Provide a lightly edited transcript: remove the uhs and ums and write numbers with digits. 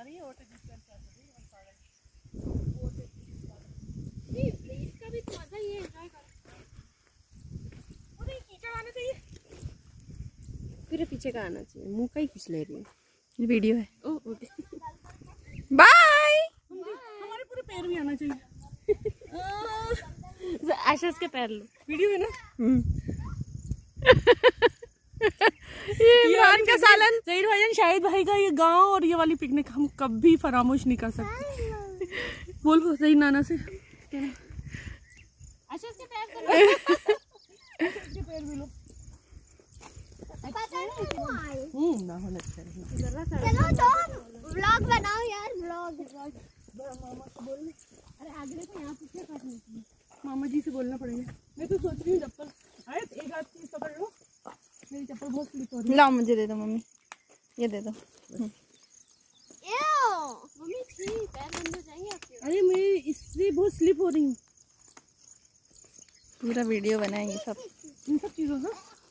रही है water dispense कर रही है पागल। ये प्लेस का भी मजा ही है, एंजॉय कर। अरे कीचड़ आना चाहिए, फिर पीछे का आना चाहिए। मुंह का ही खींच ले रही है, ये वीडियो है। Oh okay bye. हमारे पूरे पैर भी आना चाहिए। आशीष के पैर लो, वीडियो है ना। ये इमरान का सालन। ज़हीर भाईजान, शाहिद भाई का ये गांव और ये वाली पिकनिक हम कभी फरामोश नहीं कर सकते। बोलो ज़हीर नाना से आशीष के पैर भी लो। ना होना चाहिए। चलो तो व्लॉग बनाओ यार, व्लॉग। मामा को बोलने, अरे आगे देखो यहाँ पे क्या काटनी चाहिए, मामा जी से बोलना पड़ेगा। मैं तो सोच रही हूँ चप्पल आए एक हाथ की पकड़ लो, मेरी चप्पल बहुत स्लिप हो रही है। लाओ मुझे दे दो मम्मी, ये दे दो। मम्मी पैर बंद हो जाएंगे आपके। अरे मैं इससे बहुत स्लिप हो रही हूँ। पूरा वीडियो बनाएंगे सब, इन सब चीज़ों का।